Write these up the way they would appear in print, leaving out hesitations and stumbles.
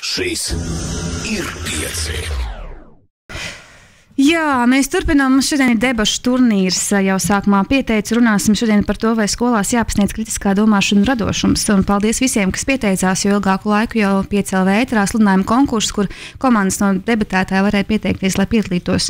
Šis ir 5. Jā, mēs turpinām. Šodien ir debašu turnīrs. Jau sākumā pieteicu, runāsim šodien par to, vai skolās jāpasniedz kritiskā domāšana un radošums. Un paldies visiem, kas pieteicās, jo ilgāku laiku jau 5LV ēterā sludinājuma konkurss, kur komandas no debatētāja varēja pieteikties, lai piedalītos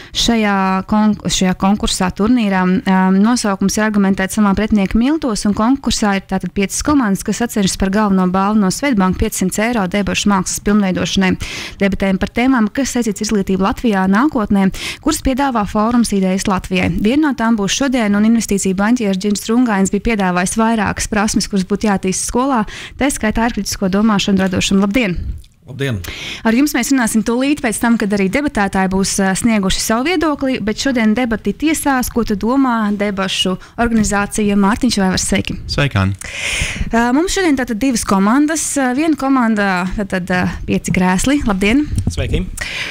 šajā konkursā turnīrā. Nosaukums ir argumentēts samā pretinieka miltos, un konkursā ir tātad 5 komandas, kas atceras par galveno balvu no Svetbanka 500 eiro debašu mākslas pilnveidošanai. Debatēm par tēmām, kas saistīts izglītību Latvijā nākotnē, kuras piedāvā fórums Idejas Latvijai. Viena no tām būs šodien, un investīciju banķieris Džins Strungains bija piedāvājis vairākas prasmes, kuras būtu jātīst skolā. Tā skaitā ar kritisko domāšanu, radošanu. Labdien! Labdien! Ar jums mēs runāsim tūlīt pēc tam, kad arī debatētāji būs snieguši savu viedokli, bet šodien debati tiesās, ko tu domā debašu organizācija Mārtiņš Vēvers. Sveiki! Sveikāni! Mums šodien tātad 2 komandas. Viena komanda tātad 5 krēsli. Labdien! Sveiki!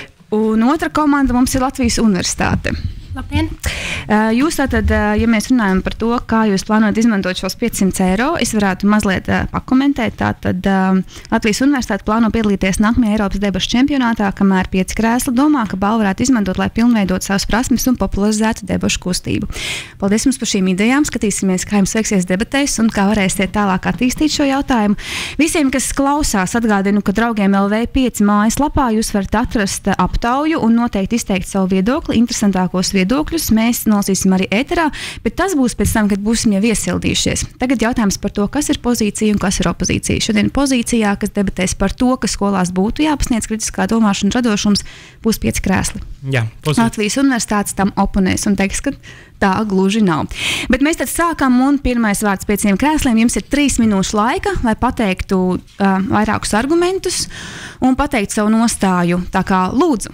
Un otra komanda mums ir Latvijas Universitāte. Labdien! Jūs tātad, ja mēs runājam par to, kā jūs plānojat izmantot šos 500 eiro, es varētu mazliet pakomentēt. Tātad Latvijas Universitāte plāno piedalīties nākamajā Eiropas debašu čempionātā, kamēr 5 krēsli domā, ka balvu varētu izmantot, lai pilnveidot savas prasmes un popularizētu debašu kustību. Paldies jums par šīm idejām. Skatīsimies, kā jums veiksies debatēs un kā varēsiet tālāk attīstīt šo jautājumu. Visiem, kas klausās, atgādinu, ka Draugiem LV5 mājaslapā jūs varat atrast aptauju un noteikti izteikt savu viedokli, interesantākos viedokļus. Mēs nolasīsim arī ēterā, bet tas būs pēc tam, kad būsim jau iesildījušies. Tagad jautājums par to, kas ir pozīcija un kas ir opozīcija. Šodien pozīcijā, kas debatēs par to, ka skolās būtu jāpasniedz kritiskā domāšana, radošums, būs 5 krēsli. Jā, Latvijas Universitātes tam oponēs un teiks, ka tā gluži nav. Bet mēs tad sākam, un pirmais vārds 5 krēsliem. Jums ir 3 minūšu laika, lai pateiktu vairākus argumentus un pateikt savu nostāju. Tā kā lūdzu.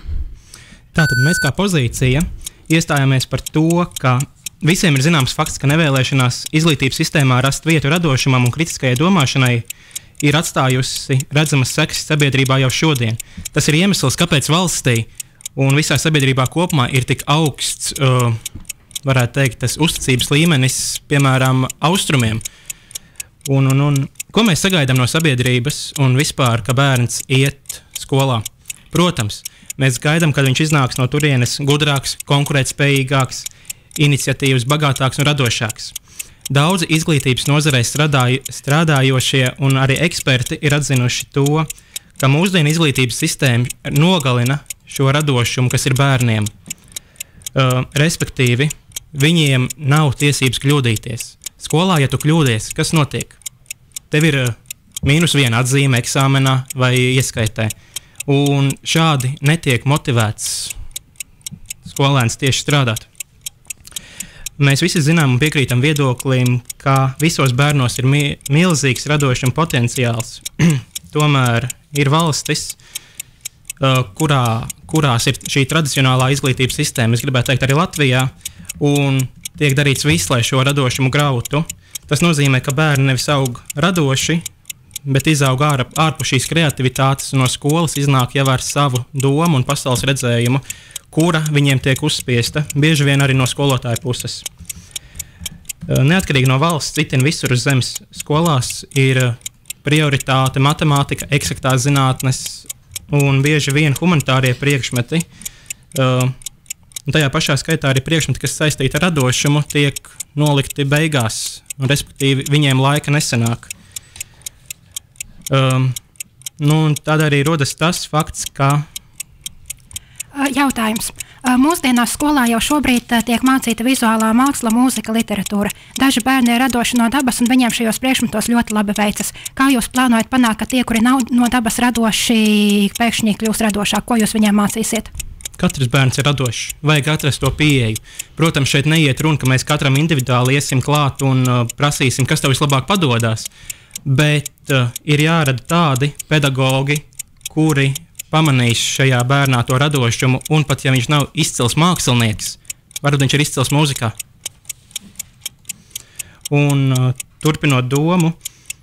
Tātad mēs kā pozīcija iestājāmies par to, ka visiem ir zināms fakts, ka nevēlēšanās izglītības sistēmā rast vietu radošumam un kritiskajai domāšanai ir atstājusi redzamas sekas sabiedrībā jau šodien. Tas ir iemesls, kāpēc valstī un visā sabiedrībā kopumā ir tik augsts, varētu teikt, tas uzticības līmenis, piemēram, austrumiem. Ko mēs sagaidām no sabiedrības un vispār, ka bērns iet skolā? Protams, mēs gaidām, kad viņš iznāks no turienes gudrāks, konkurētspējīgāks, iniciatīvas, bagātāks un radošāks. Daudzi izglītības nozarē strādājošie un arī eksperti ir atzinuši to, ka mūsdienu izglītības sistēma nogalina šo radošumu, kas ir bērniem. Respektīvi, viņiem nav tiesības kļūdīties. Skolā, ja tu kļūdies, kas notiek? Tev ir -1 atzīme eksāmenā vai ieskaitē. Un šādi netiek motivēts skolēns tieši strādāt. Mēs visi zinām un piekrītam viedoklim, ka visos bērnos ir milzīgs radošuma potenciāls. Tomēr ir valstis, kurās ir šī tradicionālā izglītības sistēma, es gribētu teikt arī Latvijā, un tiek darīts viss, lai šo radošumu grautu. Tas nozīmē, ka bērni nevis aug radoši, bet izaug ārpus šīs kreativitātes un no skolas iznāk jau ar savu domu un pasaules redzējumu, kura viņiem tiek uzspiesta, bieži vien arī no skolotāja puses. Neatkarīgi no valsts, citin visur uz zemes skolās ir prioritāte matemātika, eksaktās zinātnes un bieži vien humanitārie priekšmeti. Tajā pašā skaitā arī priekšmeti, kas saistīti ar radošumu, tiek nolikti beigās, un respektīvi viņiem laika nesanāk. Tad arī rodas tas fakts, ka... Jautājums. Mūsdienās skolā jau šobrīd tiek mācīta vizuālā māksla, mūzika, literatūra. Daži bērni ir radoši no dabas, un viņiem šajos priekšmetos ļoti labi veicas. Kā jūs plānojat panākt, ka tie, kuri nav no dabas radoši, pēkšņi kļūs radošāk? Ko jūs viņiem mācīsiet? Katrs bērns ir radošs. Vajag atrast to pieeju. Protams, šeit neiet runa, ka mēs katram individuāli iesim klāt un prasīsim, kas tev vislabāk padodas. Bet ir jārada tādi pedagogi, kuri pamanīs šajā bērnā to radošumu, un pat ja viņš nav izcils mākslinieks, varbūt viņš ir izcils mūzikā. Un turpinot domu,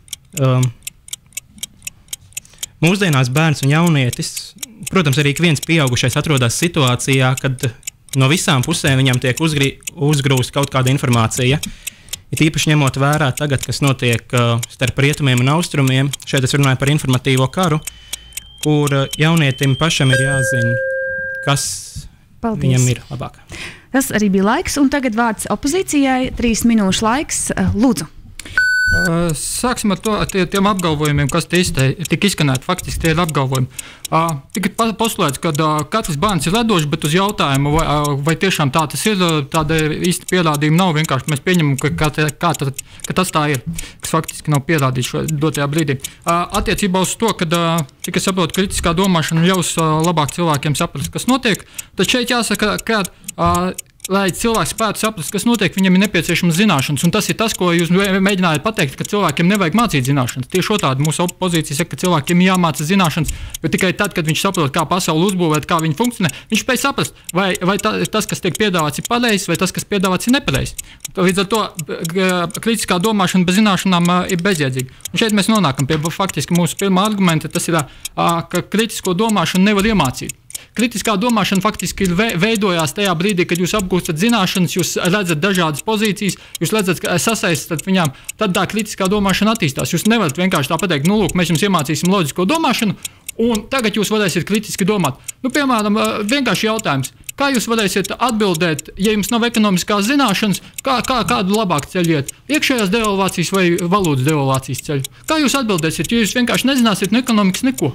mūsdienās bērns un jaunietis, protams, arī ik viens pieaugušais atrodas situācijā, kad no visām pusēm viņam tiek uzgrūsta kaut kāda informācija. Ir īpaši ņemot vērā tagad, kas notiek starp rietumiem un austrumiem, šeit es runāju par informatīvo karu, kur jaunietim pašam ir jāzina, kas viņam ir labāk. Tas arī bija laiks, un tagad vārds opozīcijai. 3 minūšu laiks. Lūdzu. Sāksim ar to, tiem apgalvojumiem, kas tika izskanēti. Faktiski tie ir apgalvojumi. Tika postulēts, ka katrs bērns ir ledošs, bet uz jautājumu, vai tiešām tā tas ir, tāda īsti pierādījuma nav. Vienkārši mēs pieņemam, ka tas tā ir, kas faktiski nav pierādīts šo dotajā brīdī. Attiecībā uz to, kad, cik es saprotu, kritiskā domāšana ļaus labāk cilvēkiem saprast, kas notiek, tad šeit jāsaka, ka lai cilvēks spētu saprast, kas notiek, viņam ir nepieciešamas zināšanas. Un tas ir tas, ko jūs mēģinājāt pateikt, ka cilvēkiem nevajag mācīt zināšanas. Tieši otrādi mūsu opozīcija saka, ka cilvēkiem jāmāca zināšanas, jo tikai tad, kad viņš saprot, kā pasauli uzbūvēt, kā viņi funkcionē, viņš spēj saprast, vai tas, kas tiek piedāvāts, ir pareizs, vai tas, kas piedāvāts, ir nepareizs. Līdz ar to kritiskā domāšana bez zināšanām ir bezjēdzīga. Un šeit mēs nonākam pie faktiski mūsu pirmā argumenta, tas ir, ka kritisko domāšanu nevar iemācīt. Kritiskā domāšana faktiski veidojās tajā brīdī, kad jūs apgūstat zināšanas, jūs redzat dažādas pozīcijas, jūs redzat, sasaistat viņām, tad tā kritiskā domāšana attīstās. Jūs nevarat vienkārši tā pateikt, nu, lūk, mēs jums iemācīsim loģisko domāšanu, un tagad jūs varēsiet kritiski domāt. Nu, piemēram, vienkārši jautājums. Kā jūs varēsiet atbildēt, ja jums nav ekonomiskās zināšanas, kādu labāk ceļu iet? Iekšējās devalvācijas vai valūtas devalvācijas ceļu? Kā jūs atbildēsiet, ja jūs vienkārši nezināsiet no ekonomikas neko?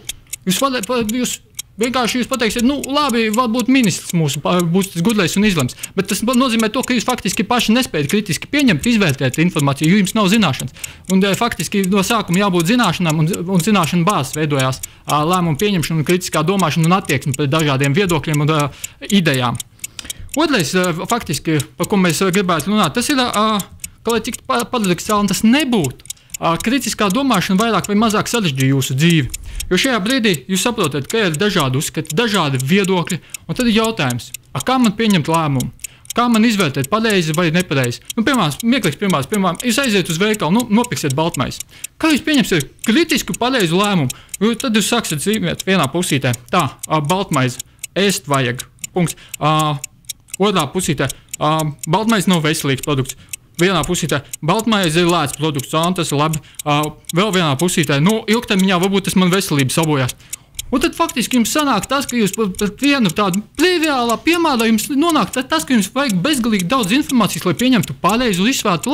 Jūs vienkārši jūs pateiksiet, nu, labi, varbūt ministrs mūsu būs tas gudrais un izlems, bet tas nozīmē to, ka jūs faktiski paši nespējat kritiski pieņemt, izvērtēt informāciju, jo jums nav zināšanas. Un faktiski no sākuma jābūt zināšanām, un zināšanu bāzes veidojās lēmumu pieņemšana, kritiskā domāšana un attieksme pret dažādiem viedokļiem un idejām. Otrais, faktiski, par ko mēs gribētu runāt, tas ir, ka, lai cik paradoksāli tas nebūtu, kritiskā domāšana vairāk vai mazāk sarežģīja jūsu dzīvi. Jo šajā brīdī jūs saprotat, ka ir dažādi uzskati, dažādi viedokļi, un tad ir jautājums, kā man pieņemt lēmumu? Kā man izvērtēt pareizi vai nepareizi? Nu, mieklīgs piemēram, jūs aiziet uz veikalu, nopirksiet baltmaizi. Kā jūs pieņemsiet kritisku pareizu lēmumu? Jo tad jūs sāksiet zīmēt vienā pusītē, tā, baltmaizi, ēst vajag, punkts. Otrā pusītē, baltmaizi nav veselīgs produkts. Vienā pusītē baltmaize ir lēts produkts, un tas ir labi. Vēl vienā pusītē, ilgtermiņā varbūt tas man veselību sabojās. Un tad faktiski jums sanāk tas, ka jūs par vienu tādu triviālā piemēru jums nonāk tas, ka jums vajag bezgalīgi daudz informācijas, lai pieņemtu pareizu izsvērtu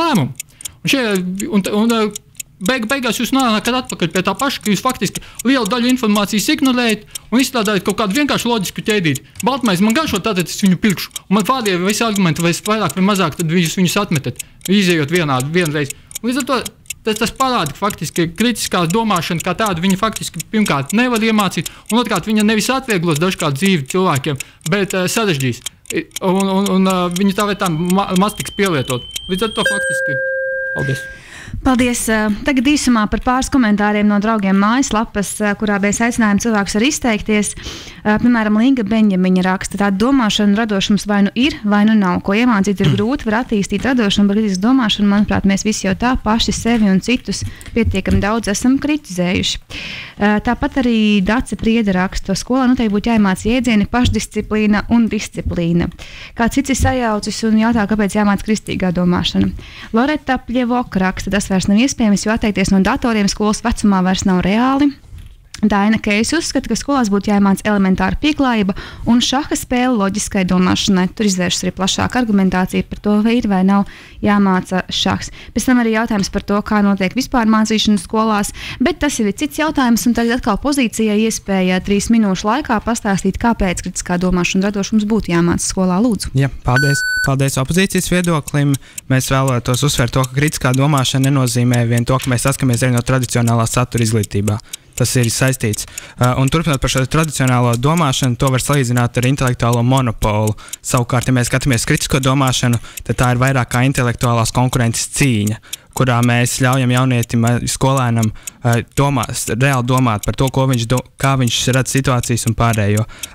lēmumu. Beigās jūs nonākat atpakaļ pie tā paša, ka jūs faktiski lielu daļu informācijas ignorējat un izstrādājat kaut kādu vienkārši loģisku ķēdīti. Baltmaizi man garšo, tātad es viņu pirkšu. Un man pārējie visi argumenti, vai vairāk vai mazāk, tad jūs viņus atmetat, izējot vienreiz. Līdz ar to tas parāda, ka faktiski kritiskā domāšana kā tāda, viņa faktiski pirmkārt nevar iemācīt, un otrkārt viņa nevis atvieglos dažkārt dzīvi cilvēkiem, bet sarežģīs. Un viņa tā vai tā maz tiks pielietot. Līdz ar to faktiski. Paldies! Paldies! Tagad īsumā par pāris komentāriem no draugiem mājaslapas, kurā mēs aicinājām cilvēkus arī izteikties. Piemēram, Linga Beņģamiņa raksta, tāda domāšana radošums vai nu ir, vai nu nav. Ko iemācīt ir grūti, var attīstīt radošumu, bet kritisku domāšanu, manuprāt, mēs visi jau tā paši sevi un citus pietiekami daudz esam kritizējuši. Tāpat arī Dace Prieda raksta, skolā noteikti būtu jāiemāca jēdzieni pašdisciplīna un disciplīna. Kāds cits ir sajaucis un jautā, kāpēc jāmāca kristīgā domāšana. Loreta Pļevoka raksta, tas vairs nav iespējams, jo atteikties no datoriem skolas vecumā vairs nav reāli. Daina Keis uzskata, ka skolās būtu jāiemāca elementāra pieklājība un šaha spēle loģiskai domāšanai. Tur izvēršas arī plašāka argumentācija par to, vai ir vai nav jāmāca šahs. Pēc tam arī jautājums par to, kā notiek vispār mācīšana skolās, bet tas jau ir cits jautājums, un tagad atkal pozīcijai iespēja 3 minūšu laikā pastāstīt, kāpēc kritiskā domāšana radošums būtu jāmāca skolā. Lūdzu. Jā, paldies opozīcijas viedoklim. Mēs vēlētos uzsvērt to, ka kritiskā domāšana nenozīmē vien to, ka mēs saskamies arī no tradicionālā satura izglītībā. Tas ir saistīts. Un turpinot par šo tradicionālo domāšanu, to var salīdzināt ar intelektuālo monopolu. Savukārt, ja mēs skatāmies kritisko domāšanu, tad tā ir vairāk kā intelektuālās konkurences cīņa, kurā mēs ļaujam jaunietim, skolēnam reāli domāt par to, kā viņš redz situācijas un pārējo.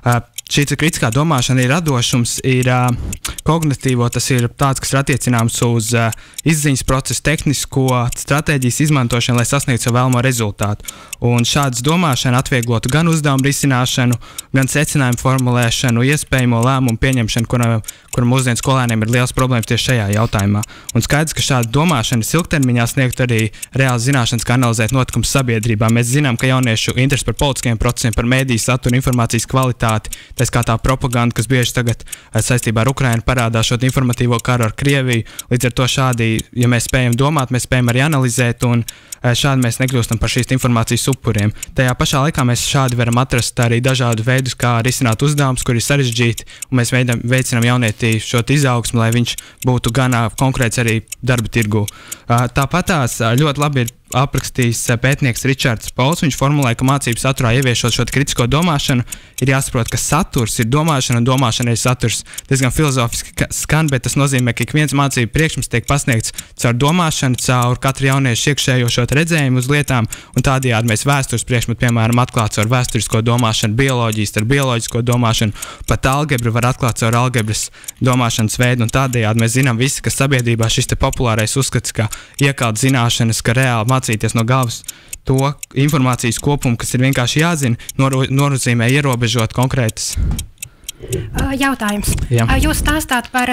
šī kritiskā domāšana ir radošums, ir kognitīvo, tas ir tāds, kas ir attiecināms uz izziņas procesu, tehnisko stratēģijas izmantošanu, lai sasniegtu savu vēlamo rezultātu. Un šādas domāšana atvieglotu gan uzdevumu risināšanu, gan secinājumu formulēšanu, iespējamo lēmumu pieņemšanu, kuram mūsdienu skolēniem ir liels problēmas tieši šajā jautājumā. Un skaidrs, ka šāda domāšana ilgtermiņā sniegt arī reāls zināšanas, kā analizēt notikumus sabiedrībā. Mēs zinām, ka jauniešu interesi par politiskiem procesiem, par mēdīju saturu, informācijas kvalitāti, tā kā tā propaganda, kas bieži tagad saistībā ar Ukrainu parādās šo informatīvo karu ar Krieviju. Līdz ar to šādi, ja mēs spējam domāt, mēs spējam arī analizēt, un šādi mēs nekļūstam par šīs informācijas upuriem. Tajā pašā laikā mēs šādi varam atrast arī dažādu veidus, kā risināt uzdevumus, kuri ir sarežģīti, un mēs veicinām jaunietī šo izaugsmu, lai viņš būtu gan konkrēts arī darba tirgū. Tāpatās ļoti labi ir aprakstījis pētnieks Ričards Pauls. Viņš formulēja, ka mācību saturā ieviešot šo kritisko domāšanu, ir jāsaprot, ka saturs ir domāšana un domāšana ir saturs. Diezgan filozofiski skan, bet tas nozīmē, ka ik viens mācību priekšmets tiek pasniegts caur domāšanu, caur katru jauniešu iekšējo šo redzējumu uz lietām, un tādējādi mēs vēstures priekšmetu, piemēram, atklāt caur vēsturisko domāšanu, bioloģijas ar bioloģisko domāšanu, pat algebru var atklāt caur algebras domāšanas veidu, un tādējādi mēs zinām visi, ka sabiedrībā šis populārais uzskats, ka iekalt zināšanas, ka reāli mācīties no galvas to informācijas kopumu, kas ir vienkārši jāzina, nozīmē ierobežot konkrētas. Jautājums. Jā. Jūs stāstāt par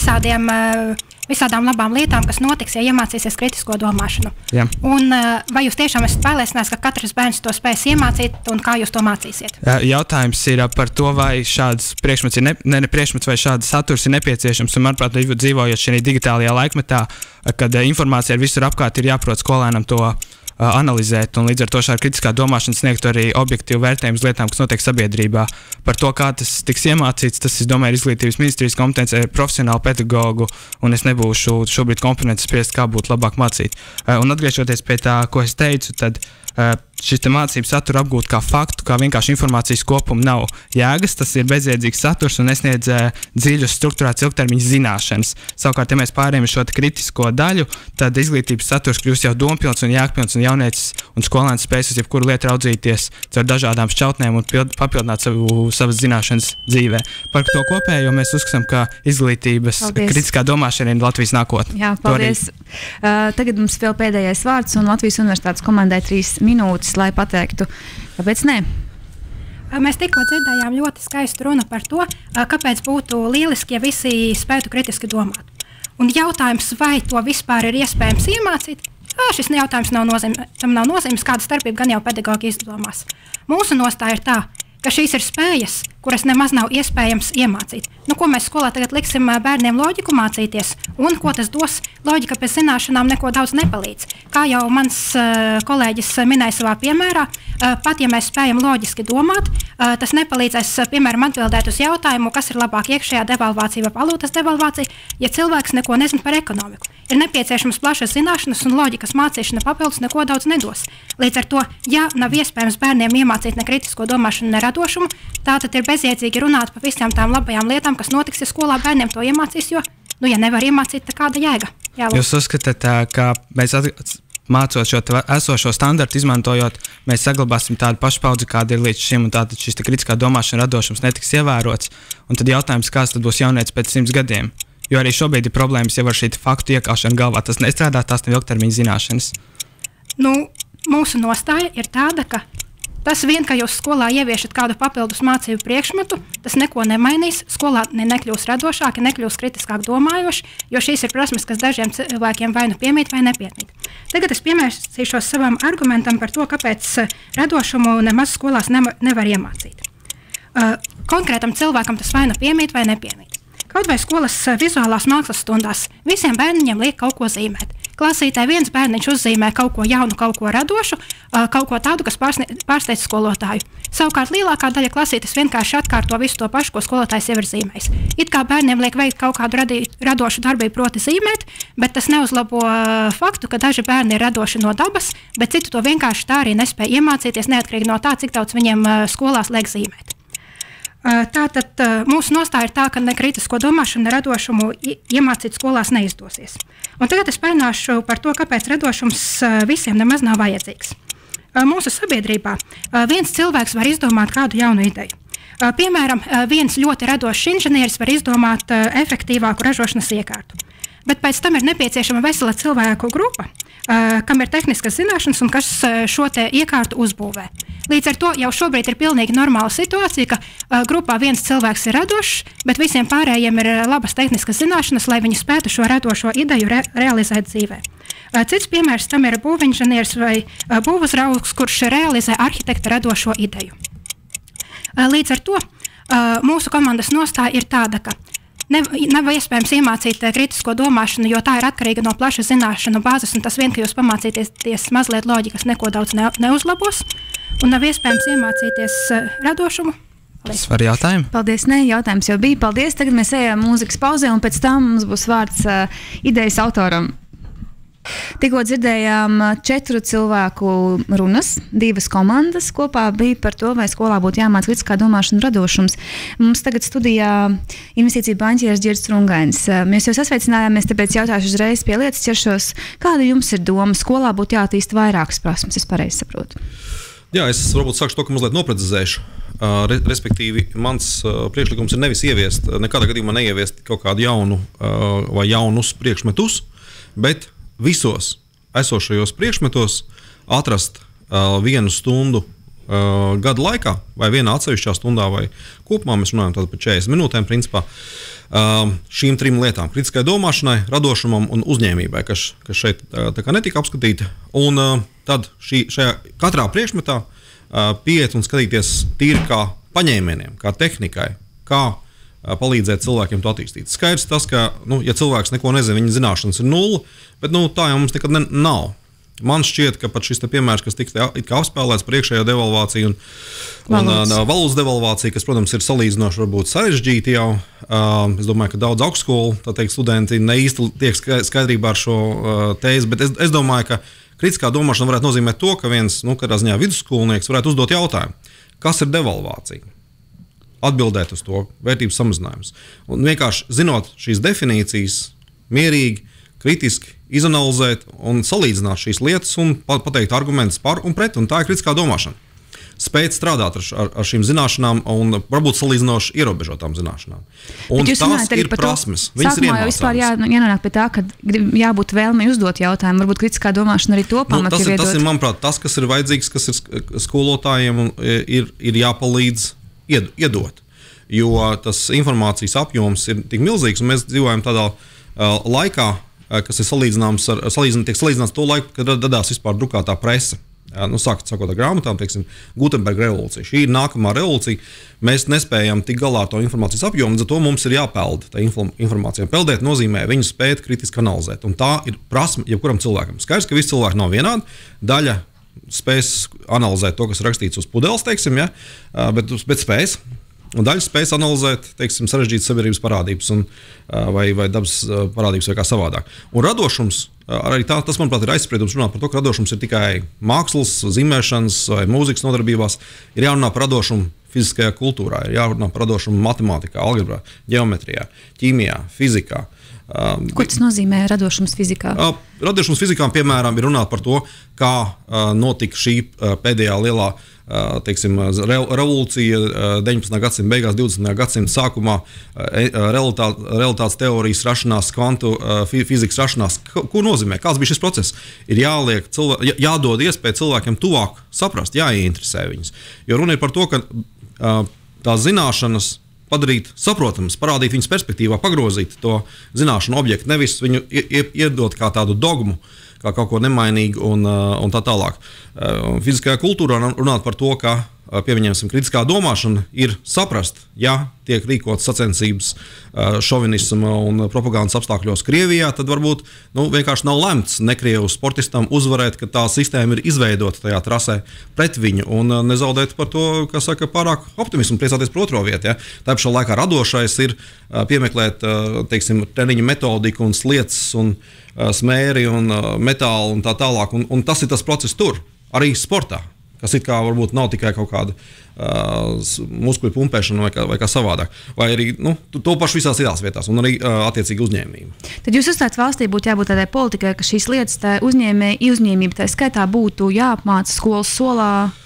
visādām labām lietām, kas notiks, ja iemācīsies kritisko domāšanu. Jā. Un vai jūs tiešām esat pārliecināts, ka katrs bērns to spēs iemācīt un kā jūs to mācīsiet? Jautājums ir par to, vai šāds priekšmets ir priekšmets vai šāds saturs ir nepieciešams. Un, manuprāt, dzīvojot šajā digitālajā laikmetā, kad informācija ir visur apkārt, ir jāprot skolēnam to analizēt, un līdz ar to šāda kritiskā domāšana sniegtu arī objektīvu vērtējumu uz lietām, kas notiek sabiedrībā. Par to, kā tas tiks iemācīts, tas, es domāju, ir izglītības ministrijas kompetence, ir profesionāli pedagogu, un es nebūšu šobrīd kompetents spriest, kā būtu labāk mācīt. Un atgriežoties pie tā, ko es teicu, tad šis mācību satura apgūt kā faktu, kā vienkārši informācijas kopumu nav jēgas, tas ir bezjēdzīgs saturs un nesniedz dziļus strukturētas ilgtermiņa zināšanas. Savukārt, ja mēs pārējām šo kritisko daļu, tad izglītības saturs kļūst jau dompilns un jēgpilns, un jaunietis un skolēns spēs uz jebkuru lietu raudzīties caur dažādām šķautnēm un papildināt savas zināšanas dzīvē. Par to kopējo mēs uzskatām, ka izglītības kritiskā domāšana ir Latvijas nākotne. Jā, paldies. Tagad mums vēl pēdējais vārds, un Latvijas Universitātes komandai 3 minūtes, lai pateiktu, kāpēc ne? Mēs tikko dzirdējām ļoti skaistu runu par to, kāpēc būtu lieliski, ja visi spētu kritiski domāt. Un jautājums, vai to vispār ir iespējams iemācīt, šis jautājums nav nozīmes, kāda starpība gan jau pedagogi izdomās. Mūsu nostāja ir tā, ka šīs ir spējas, kuras nemaz nav iespējams iemācīt. Ko mēs skolā tagad liksim bērniem loģiku mācīties, un ko tas dos? Loģika pēc zināšanām neko daudz nepalīdz. Kā jau mans kolēģis minēja savā piemērā, pat ja mēs spējam loģiski domāt, tas nepalīdzēs, piemēram, atbildēt uz jautājumu, kas ir labāk iekšējā devalvācija vai valūtas devalvācija, ja cilvēks neko nezina par ekonomiku. Ir nepieciešams plašas zināšanas, un loģikas mācīšana papildus neko daudz nedos. Līdz ar to, ja nav iespējams bērniem iemācīt ne kritisko domāšanu, ne radošumu, tātad ir bezjēdzīgi runāt par visām tām labajām lietām, kas notiks, ja skolā bērniem to iemācīs, jo, ja nevar iemācīt, tad kāda jēga? Jūs uzskatāt, ka mēs mācot šo esošo standartu, izmantojot, mēs saglabāsim tādu pašu paudzi, kāda ir līdz šim, un tātad šis kritiskā domāšana radošums netiks ievērots. Un tad jautājums, kāds tad būs jaunietis pēc 100 gadiem? Jo arī šobrīd ir problēmas jau ar šī faktu iekāšanu galvā. Tas nestrādā, tās nav ilgtermiņa zināšanas. Mūsu nostāja ir tāda, ka tas vien, ka jūs skolā ieviešat kādu papildus mācību priekšmetu, tas neko nemainīs. Skolā nekļūs radošāki, nekļūs kritiskāk domājoši, jo šīs ir prasmes, kas dažiem cilvēkiem vai nu piemīt, vai nepiemīt. Tagad es piemērsīšos savam argumentam par to, kāpēc radošumu nemaz skolās nevar iemācīt. Konkrētam cilvēkam tas vai nu piemīt, vai nepiemīt. Kaut vai skolas vizuālās mākslas stundās visiem bērniņiem liek kaut ko zīmēt. Klasītē viens bērniņš uzzīmē kaut ko jaunu, kaut ko radošu, kaut ko tādu, kas pārsteidz skolotāju. Savukārt lielākā daļa klasītes vienkārši atkārto visu to pašu, ko skolotājs jau ir zīmējis. It kā bērniem liek veikt kaut kādu radošu darbību, proti zīmēt, bet tas neuzlabo faktu, ka daži bērni ir radoši no dabas, bet citi to vienkārši tā arī nespēja iemācīties, neatkarīgi no tā, cik daudz viņiem skolās liek zīmēt. Tātad mūsu nostāja ir tā, ka ne kritisko domāšanu, ne radošumu iemācīt skolās neizdosies. Un tagad es parunāšu par to, kāpēc radošums visiem nemaz nav vajadzīgs. Mūsu sabiedrībā viens cilvēks var izdomāt kādu jaunu ideju. Piemēram, viens ļoti radošs inženieris var izdomāt efektīvāku ražošanas iekārtu. Bet pēc tam ir nepieciešama vesela cilvēku grupa, kam ir tehniskas zināšanas un kas šo te iekārtu uzbūvē. Līdz ar to jau šobrīd ir pilnīgi normāla situācija, ka grupā viens cilvēks ir radošs, bet visiem pārējiem ir labas tehniskas zināšanas, lai viņi spētu šo radošo ideju realizēt dzīvē. Cits piemērs tam ir būvinženieris vai būvuzraugs, kurš realizē arhitekta radošo ideju. Līdz ar to mūsu komandas nostāja ir tāda, ka nav iespējams iemācīt kritisko domāšanu, jo tā ir atkarīga no plaša zināšanu bāzes, un tas vien, ka jūs pamācīties mazliet loģikas, neko daudz neuzlabos, un nav iespējams iemācīties radošumu. Tas var jautājumi? Paldies, jautājums jau bija. Paldies, tagad mēs ejam mūzikas pauzē, un pēc tam mums būs vārds idejas autoram. Tikko dzirdējām 4 cilvēku runas, 2 komandas kopā bija par to, vai skolā būtu jāmāc kritiskā domāšana un radošums. Mums tagad studijā investīciju banķieris Ģirds Rungainis. Mēs jau sasveicinājāmies, tāpēc jautāšu uzreiz pie lietas ķeršos. Kāda jums ir doma? Skolā būtu jātīst vairākas prasmes, es pareizi saprotu. Jā, es varbūt sākšu to, ka mazliet noprecizēšu. Respektīvi, mans priekšlikums ir nevis ieviest, nekādā gadījumā neieviest kaut kādu jaunu vai jaunus priekšmetus, bet visos esošajos priekšmetos atrast 1 stundu gada laikā, vai vienā atsevišķā stundā, vai kopumā mēs runājam par 40 minūtēm, principā, šīm 3 lietām - kritiskai domāšanai, radošumam un uzņēmībai, kas šeit tā kā netika apskatīta. Un tad šajā katrā priekšmetā pieiet un skatīties tīri kā paņēmieniem, kā tehnikai, kā palīdzēt cilvēkiem to attīstīt. Skaidrs tas, ka, ja cilvēks neko nezina, viņa zināšanas ir 0, bet tā jau mums nekad nav. Man šķiet, ka pat šis piemērs, kas tika apspēlēts par iekšējo devalvāciju un valodas devalvāciju, kas, protams, ir salīdzinoši varbūt sarežģīti jau, es domāju, ka daudz augstskolu studenti ne īsti tiek skaidrībā ar šo tēzi, bet es domāju, ka kritiskā domāšana varētu nozīmēt to, ka viens, katrā ziņā vidusskolnieks varētu uzdot jautājumu, kas ir devalvācija? Atbildēt uz to vērtības samazinājums. Un vienkārši zinot šīs definīcijas, mierīgi, kritiski izanalizēt un salīdzināt šīs lietas un pateikt argumentus par un pret, un tā ir kritiskā domāšana. Spēt strādāt ar šīm zināšanām un varbūt salīdzinoši ierobežotām zināšanām. Un tās ir prasmes. Viņas ir iemācāmas. Sākumā jau vispār jānonāk pie tā, ka jābūt vēlmei uzdot jautājumu. Varbūt kritiskā domāšana arī to pamatu ieviedot. Tas ir, manuprāt, tas, kas ir vajadzīgs, kas ir skolotājiem un ir jāpalīdz iedot, jo tas informācijas apjoms ir tik milzīgs, un mēs dzīvojam tādā laikā, kas ir tiek salīdzināts to laiku, kad radās vispār drukātā prese. Sākot ar grāmatām, teiksim, Gutenberga revolūcija. Šī ir nākamā revolūcija. Mēs nespējam tik galā ar to informācijas apjomu, līdz ar to mums ir jāpeld tā informācija. Peldēt nozīmē viņu spēt kritiski analizēt, un tā ir prasme jebkuram cilvēkam. Skaidrs, ka visi cilvēki nav vienādi. Daļa spēs analizēt to, kas rakstīts uz pudeles, teiksim, ja, bet spēs. Un daļa spēs analizēt, teiksim, sarežģītas sabiedrības parādības vai dabas parādības vai kā savādāk. Un radošums, arī tas, manuprāt, ir aizspriedums runāt par to, ka radošums ir tikai mākslas, zīmēšanas vai mūzikas nodarbībās. Ir jārunā par radošumu fiziskajā kultūrā, ir jārunā par radošumu matemātikā, algebrā, ģeometrijā, ķīmijā, fizikā. Ko tas nozīmē radošums fizikā? Radošums fizikā, piemēram, ir runāt par to, kā notika šī pēdējā lielā revolūcija 19. gadsimta beigās, 20. gadsimta sākumā, realitātes teorijas rašanās, kvantu fizikas rašanās. Ko nozīmē? Kāds bija šis process? Ir jādod iespēju cilvēkiem tuvāk saprast, jāieinteresē viņus. Jo runa ir par to, ka tās zināšanas padarīt saprotamas, parādīt viņas perspektīvā, pagrozīt to zināšanu objektu, nevis viņu iedot kā tādu dogmu, kā kaut ko nemainīgu un tā tālāk. Fiziskajā kultūrā runāt par to, ka, pieņemsim, kritiskā domāšana ir saprast, ja tiek rīkotas sacensības šovinisma un propagandas apstākļos Krievijā, tad varbūt vienkārši nav lemts nekrievu sportistam uzvarēt, ka tā sistēma ir izveidota tajā trasē pret viņu un nezaudēt par to, kā saka, pārāk optimismu, priecāties par otro vietu. Ja? Tā pašā laikā radošais ir piemeklēt, teiksim, treniņu metodiku un slieces un smēri un metālu un tā tālāk. Un tas ir tas process tur, arī sportā. Kas it kā varbūt nav tikai kaut kāda muskuļu pumpēšana vai kā savādāk. Vai arī to pašu visās citās vietās, un arī attiecīgi uzņēmība. Tad jūs uzstāt, valstī būtu jābūt tādai politikai, ka šīs lietas, tā uzņēmība, tā skaitā būtu jāapmāca skolas solā.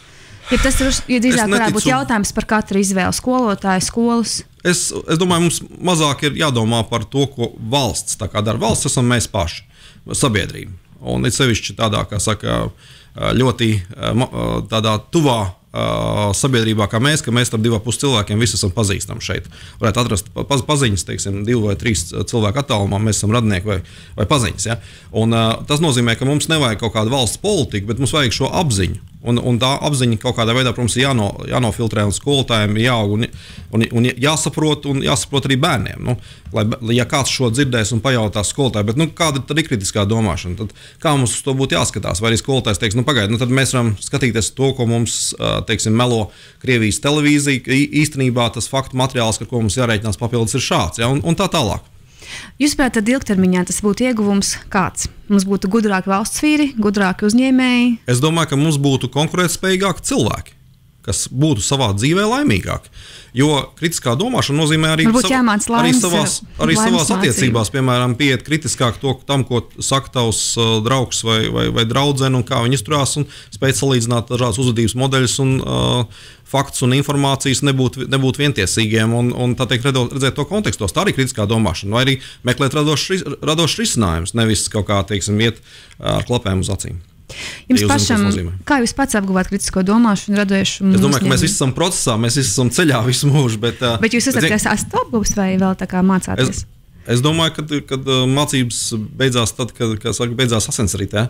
Ja tas ir drīzāk varētu būt jautājums par katru izvēli skolotāju, skolas. Es domāju, mums mazāk ir jādomā par to, ko valsts dara. Valsts esam mēs paši, sabiedrība. Un it sevišķi tādā, kā saka, ļoti tādā tuvā sabiedrībā, kā mēs starp 2,5 cilvēkiem visi esam pazīstami šeit. Varētu atrast paziņas, teiksim, 2 vai 3 cilvēku attālumā, mēs esam radinieki vai paziņas. Ja? Un, tas nozīmē, ka mums nevajag kaut kādu valsts politiku, bet mums vajag šo apziņu. Un tā apziņa kaut kādā veidā, protams, ir jānofiltrē un skolotājiem jāaug un jāsaprot arī bērniem. Nu, ja kāds šo dzirdēs un pajautās skolotāju, bet kāda tad ir kritiskā domāšana, tad kā mums uz to būtu jāskatās? Vai arī skolotājs teiks, pagaidi, tad mēs varam skatīties to, ko mums, teiksim, melo Krievijas televīzija. Īstenībā tas faktu materiāls, ar ko mums jārēķinās papildus, ir šāds, ja? un tā tālāk. Jūs prāt, tad ilgtermiņā tas būtu ieguvums kāds? Mums būtu gudrāki valsts vīri, gudrāki uzņēmēji? Es domāju, ka mums būtu konkurētspējīgāki cilvēki, kas būtu savā dzīvē laimīgāki. Jo kritiskā domāšana nozīmē arī savās attiecībās, piemēram, pieiet kritiskāk tam, ko saka tavs draugs vai draudzene, un kā viņi izturās, un spēt salīdzināt dažādas uzvedības modeļus un faktus un informācijas nebūt vientiesīgiem un tā teikt redzēt to kontekstos. Tā arī kritiskā domāšana, vai arī meklēt radošs risinājums, nevis kaut kā, teiksim, iet ar klapēm uz acīm. Jums pašam, kā jūs pats apguvāt kritisko domāšanu, radošumu? Es domāju, ka mēs visi esam procesā, mēs visi esam ceļā visu mūžu. Bet jūs esat esat apguvs vai vēl tā kā mācāties? Es domāju, ka mācības beidzās tad, kad beidzās asensrītē,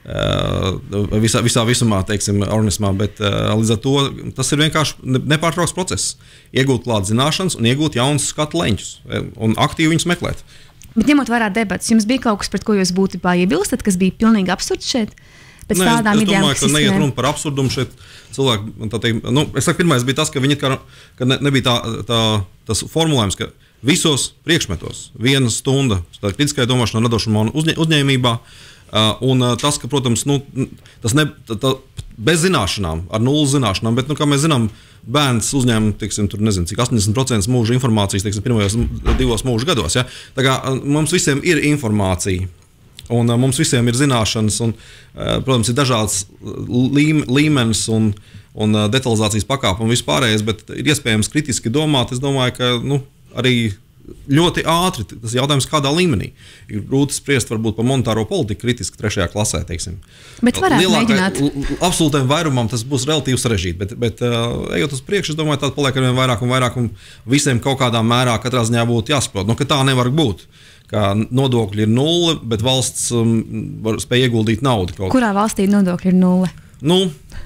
visā visumā, teiksim, organismā, bet līdz ar to tas ir vienkārši nepārtrauks process. Iegūt klāt zināšanas un iegūt jaunus skatu leņķus un aktīvi viņus meklēt. Bet ņemot vērā debatas, jums bija kaut kas, pret ko jūs būtībā iebilstat, kas bija pilnīgi absurds šeit? Es domāju, ka neiet runa par absurdumu šeit. Cilvēki, es saku, pirmais bija tas, ka nebija tas formulējums, ka visos priekšmetos 1 stunda kritiskai domāšanai, radošumā un uzņēmībā. Un tas, ka, protams, tas bez zināšanām, ar 0 zināšanām, bet, kā mēs zinām, bērns uzņēma, teiksim, tur nezinu, cik 80% mūža informācijas, teiksim, pirmajos 2 mūža gados. Ja? Tā kā mums visiem ir informācija, un mums visiem ir zināšanas, un, protams, ir dažāds līmenis un detalizācijas pakāpe un vispārējais, bet ir iespējams kritiski domāt. Es domāju, ka arī ļoti ātri tas jautājums, kādā līmenī. Ir grūti spriest varbūt par monetāro politiku kritiski 3. klasē, teiksim. Bet varētu mēģināt. Absolūtajam vairumam tas būs relatīvi sarežģīti, bet ejot uz priekšu, es domāju, tāda paliek arvien vairāk un vairāk, un visiem kaut kādā mērā katrā ziņā būtu jāsaprot, ka tā nevar būt. Kā nodokļi ir 0, bet valsts spēj ieguldīt naudu. Kurā valstī nodokļi ir 0?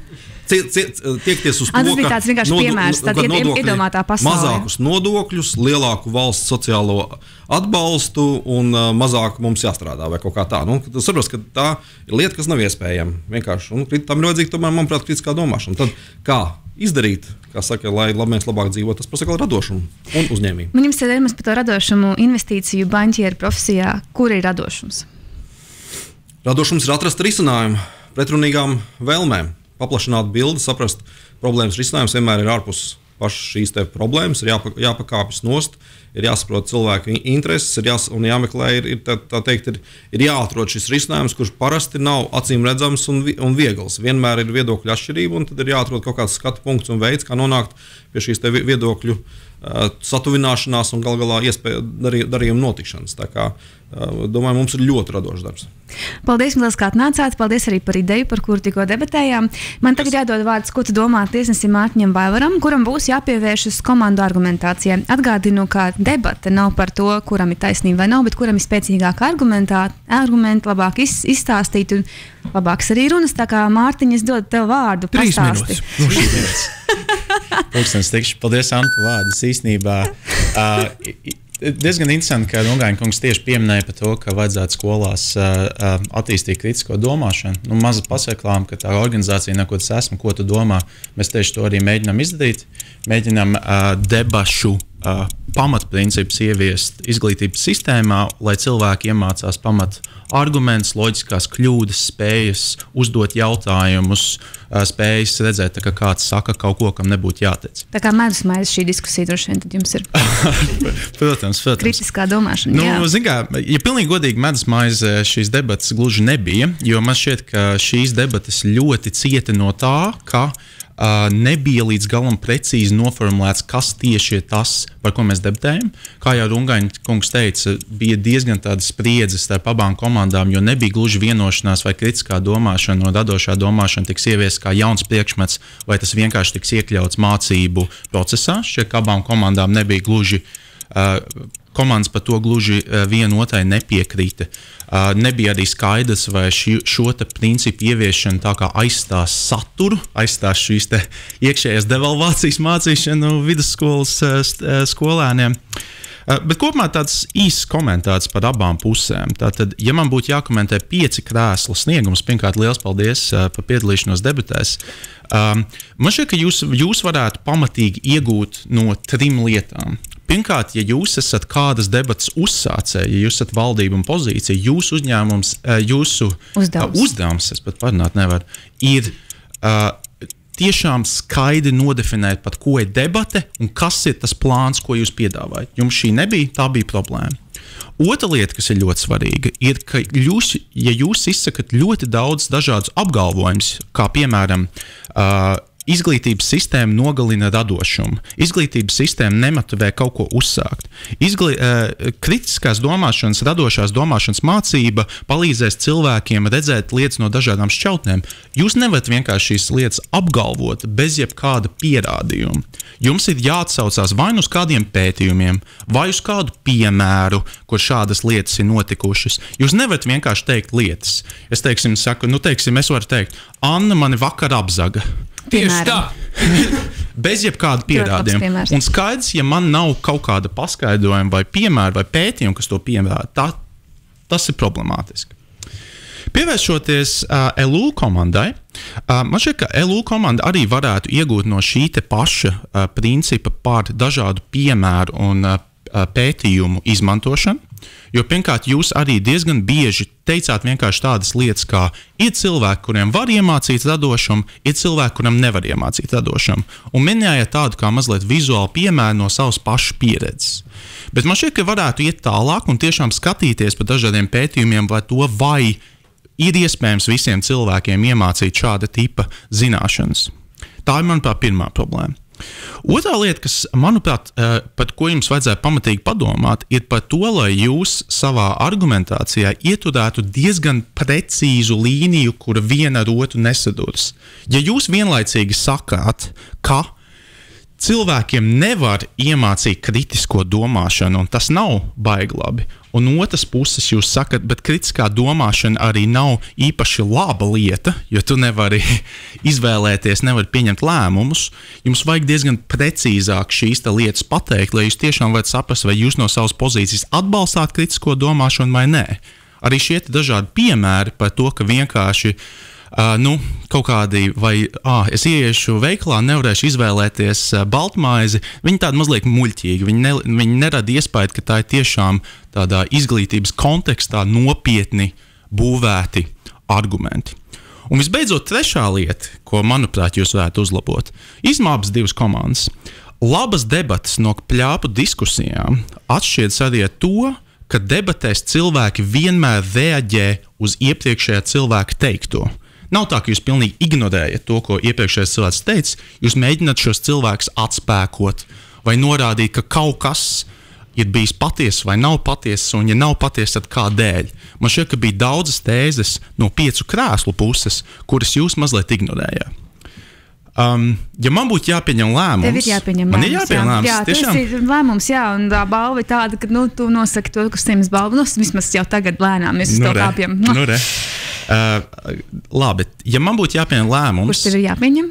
Tiekties uz to, tas bija tāds vienkārši piemērs, tad iedomātā pasaulē. Mazākus nodokļus, lielāku valsts sociālo atbalstu un mazāk mums jāstrādā vai kaut kā tā. Tas saprost, ka tā ir lieta, kas nav iespējama. Vienkārši. Un tam ir vajadzīga, tomēr, manuprāt, kritiskā domāšana. Tad kā izdarīt, kā saka, lai mēs labāk dzīvotu, tas pasaka radošumu un uzņēmību. Man jums ir par to radošumu investīciju baņķieru profesijā. Kur ir radošums? Radošums ir atrast risinājumu pretrunīgām vēlmēm. Paplašināt bildi, saprast problēmas risinājums vienmēr ir ārpus pašas šīs problēmas, ir jāpakāpjas nost, ir jāsaprot cilvēku intereses, un jāmeklē, ir jāatrod šis risinājums, kurš parasti nav acīm redzams un viegls. Vienmēr ir viedokļu atšķirība, un tad ir jāatrod kaut kāds skatu punkts un veids, kā nonākt pie šīs viedokļu satuvināšanās un gal galā iespēja darījuma notikšanas. Tā kā, domāju, mums ir ļoti radošs darbs. Paldies, Milēs, kā atnācāt. Paldies arī par ideju, par kuru tikko debatējām. Man tagad jādod vārds, ko tu domā tiesnesim Mārtiņam Baivaram, kuram būs jāpievēršas komandu argumentācijai. Atgādinu, ka debata nav par to, kuram ir taisnība vai nav, bet kuram ir spēcīgāka argumenti, labāk izstāstīt un labāks arī runas. Tā kā Mārtiņ, es dodu tev vārdu. 3 minūtes. Paldies, Anta, vārdus. Īstenībā diezgan interesanti, ka Nogāņa kungs tieši pieminēja par to, ka vajadzētu skolās attīstīt kritisko domāšanu. Maza pasaklām, ka tā organizācija, no kuras esmu, ko tu domā, mēs tieši to arī mēģinām izdarīt. Mēģinām debašu pamatprincipus ieviest izglītības sistēmā, lai cilvēki iemācās pamat argumentus, loģiskās kļūdas, spējas uzdot jautājumus, spējas redzēt, ka kāds saka kaut ko, kam nebūtu jāteic. Tā kā medus maize šī diskusija droši vien tad jums ir. Protams. Kritiskā domāšana. Ja pilnīgi godīgi medus maize šīs debatas gluži nebija, jo man šķiet, ka šīs debatas ļoti cieta no tā, ka nebija līdz galam precīzi noformulēts, kas tieši ir tas, par ko mēs debatējam. Kā jau Rungaņa kungs teica, bija diezgan tādas spriedzes starp abām komandām, jo nebija gluži vienošanās, vai kritiskā domāšana un radošā domāšana tiks ieviesta kā jauns priekšmets, vai tas vienkārši tiks iekļauts mācību procesā. Šķiet, ka abām komandām nebija gluži. Komandas par to gluži viena otrai nepiekrita. Nebija arī skaidrs, vai šo principu ieviešana tā kā aizstās saturu, aizstās šīs iekšējās devalvācijas mācīšanu vidusskolas skolēniem. Bet kopumā tāds īsts komentārs par abām pusēm. Tātad, ja man būtu jākomentē 5 krēslu sniegums, pirmkārt, liels paldies par piedalīšanos debatēs. Man šķiet, ka jūs varētu pamatīgi iegūt no 3 lietām. Pirmkārt, ja jūs esat kādas debatas uzsācēji, ja jūs esat valdība un pozīcija, jūsu uzņēmums, jūsu uzdevums, es pat parunāt nevaru, ir tiešām skaidri nodefinēt, pat ko ir debate un kas ir tas plāns, ko jūs piedāvājat. Jums šī nebija, tā bija problēma. Otra lieta, kas ir ļoti svarīga, ir, ka ja jūs izsakat ļoti daudz dažādus apgalvojumus, kā piemēram, izglītības sistēma nogalina radošumu. Izglītības sistēma nemotivē kaut ko uzsākt. Kritiskās domāšanas, radošās domāšanas mācība palīdzēs cilvēkiem redzēt lietas no dažādām šķautnēm. Jūs nevarat vienkārši šīs lietas apgalvot bez jebkāda pierādījuma. Jums ir jāatsaucās vai nu uz kādiem pētījumiem, vai uz kādu piemēru, kur šādas lietas ir notikušas. Jūs nevarat vienkārši teikt lietas. Es varu teikt, Anna mani vakar apzaga. Tieši tā. Bez jebkāda pierādījuma. Un skaidrs, ja man nav kaut kāda paskaidrojuma vai piemēra vai pētījuma, kas to piemēra, tas ir problemātiski. Pievēršoties LU komandai, man šķiet, ka LU komanda arī varētu iegūt no šī te paša principa par dažādu piemēru un pētījumu izmantošanu. Jo pirmkārt, jūs arī diezgan bieži teicāt vienkārši tādas lietas, kā ir cilvēki, kuriem var iemācīt radošumu, ir cilvēki, kuriem nevar iemācīt radošumu. Un minējāt tādu kā mazliet vizuālu piemēru no savas pašas pieredzes. Bet man šķiet, ka varētu iet tālāk un tiešām skatīties par dažādiem pētījumiem, vai ir iespējams visiem cilvēkiem iemācīt šāda tipa zināšanas. Tā ir, manuprāt, pirmā problēma. Otrā lieta, kas, manuprāt, par ko jums vajadzētu pamatīgi padomāt, ir par to, lai jūs savā argumentācijā ieturētu diezgan precīzu līniju, kura viena ar otru nesaduras. Ja jūs vienlaicīgi sakāt, ka cilvēkiem nevar iemācīt kritisko domāšanu, un tas nav baigi labi, un otras puses jūs sakat, bet kritiskā domāšana arī nav īpaši laba lieta, jo tu nevari izvēlēties, nevari pieņemt lēmumus, jums vajag diezgan precīzāk šīs lietas pateikt, lai jūs tiešām varat saprast, vai jūs no savas pozīcijas atbalstāt kritisko domāšanu vai nē. Arī šie dažādi piemēri par to, ka vienkārši kaut kādi, vai es ieiešu veikalā, nevarēšu izvēlēties baltmaizi, viņi tādi mazliet muļķīgi, viņi nerada iespēju, ka tā ir tiešām tādā izglītības kontekstā nopietni būvēti argumenti. Un visbeidzot, trešā lieta, ko, manuprāt, jūs varētu uzlabot, izmābas 2 komandas. Labas debatas no pļāpu diskusijām atšķiras arī ar to, ka debatēs cilvēki vienmēr reaģē uz iepriekšējā cilvēka teikto. Nav tā, ka jūs pilnīgi ignorējat to, ko iepriekšējais cilvēks teica, jūs mēģināt šos cilvēkus atspēkot vai norādīt, ka kaut kas ir bijis patiess vai nav patiess, un ja nav patiess, tad kādēļ. Man šķiet, ka bija daudzas tēzes no 5 krēslu puses, kuras jūs mazliet ignorējāt. Ja man būtu jāpieņem lēmums, tev ir jāpieņem man lēmums. Ir jāpieņem lēmums. Jā, tas ir lēmums, jā, un tā balva ir tāda, ka tu nosaki to, kas saņems balvu. Vismaz jau tagad lēnām mēs to kāpjam. Labi, ja man būtu jāpieņem lēmums. Kurš tev ir jāpieņem?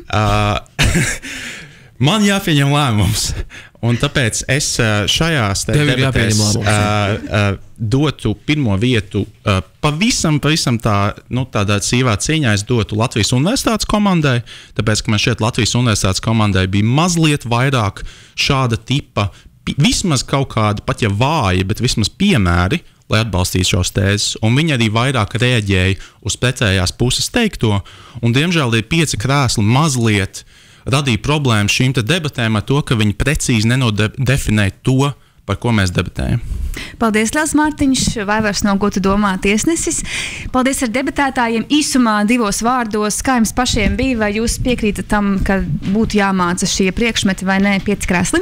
Man jāpieņem lēmums. Un tāpēc es šajās debatēs dotu pirmo vietu pavisam tādā cīvā cīņā. Es dotu Latvijas Universitātes komandai, tāpēc, ka man šķiet Latvijas Universitātes komandai bija mazliet vairāk šāda tipa, vismaz kaut kāda, pat ja vāja, bet vismaz piemēri, lai atbalstītu šos tēzes. Un viņi arī vairāk reaģēja uz pretējās puses teikto, un diemžēl ir 5 krēsli mazliet radīja problēmas šīm debatēm ar to, ka viņi precīzi nenodefinēja to par ko mēs debatējam. Paldies, Liels Mārtiņš, vai vairs nav ko tu domā tiesnesis. Paldies ar debatētājiem īsumā 2 vārdos. Kā jums pašiem bija, vai jūs piekrītat tam, ka būtu jāmāca šie priekšmeti vai nē 5 krēsli?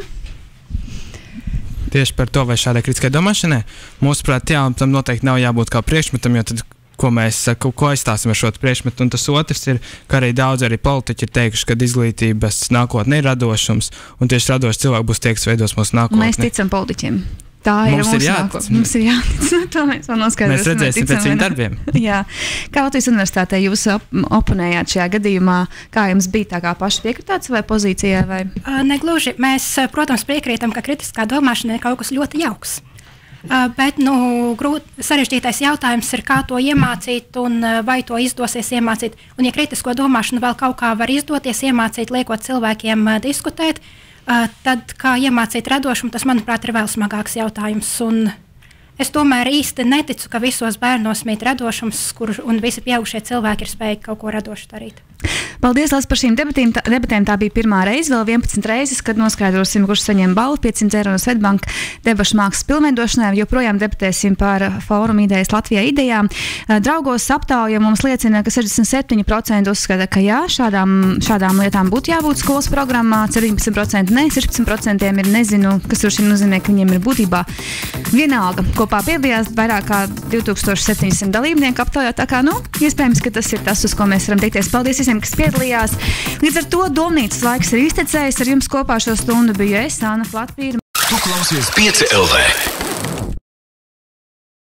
Tieši par to, vai šādai kritiskai domāšanai, mūsuprāt, jā, tam noteikti nav jābūt kā priekšmetam, jo tad, ko aizstāsim ar šo priekšmetu, un tas otrs ir, ka arī daudz politiķi ir teikuši, ka izglītības nākotne ir radošums, un tieši radoši cilvēki būs tie, kas veidos mūsu nākotni. Mēs ticam politiķiem. Tā ir mūsu nākotne. Mums ir jātic. To mēs vēl noskaidrosim. Mēs redzēsim pēc viņu darbiem. Jā. Kā Latvijas universitātē jūs oponējāt šajā gadījumā? Kā jums bija, tā kā paši piekritāt savai pozīcijai? Vai? Negluži. Mēs, protams, piekrītam, ka kritiskā domāšana ir kaut kas ļoti jauks. Bet sarežģītais jautājums ir, kā to iemācīt un vai to izdosies iemācīt. Un, ja kritisko domāšanu vēl kaut kā var izdoties iemācīt, liekot cilvēkiem diskutēt, tad, kā iemācīt radošumu, tas, manuprāt, ir vēl smagāks jautājums. Un es tomēr īsti neticu, ka visos bērnos mīt radošums, un visi pieaugušie cilvēki ir spējīgi kaut ko radošu darīt. Paldies, Lās, par šīm debatēm. Tā bija pirmā reize, vēl 11 reizes, kad noskaidrosim, kurš saņem balvu 500 eiro no Svetbanka debašu mākslas pilnveidošanai. Joprojām debatēsim par fórumu idejas Latvijā idejām. Draugos aptauja mums liecina, ka 67% uzskata, ka jā, šādām lietām būtu jābūt skolas programmā, 17% ne, 16% ir nezinu, kas tur šī nozīmē, ka viņiem ir būtībā vienalga. Kopā piedalījās vairāk kā 2700 dalībnieku aptaujā, tā kā, iespējams, ka tas ir tas, uz ko mēs varam tiekties. Paldies visiem, kas piedalījās. Līdz ar to domnīcas laiks ir iztecējis. Ar jums kopā šo stundu biju es, Anna Platpīra. Tu klausies 5 LV.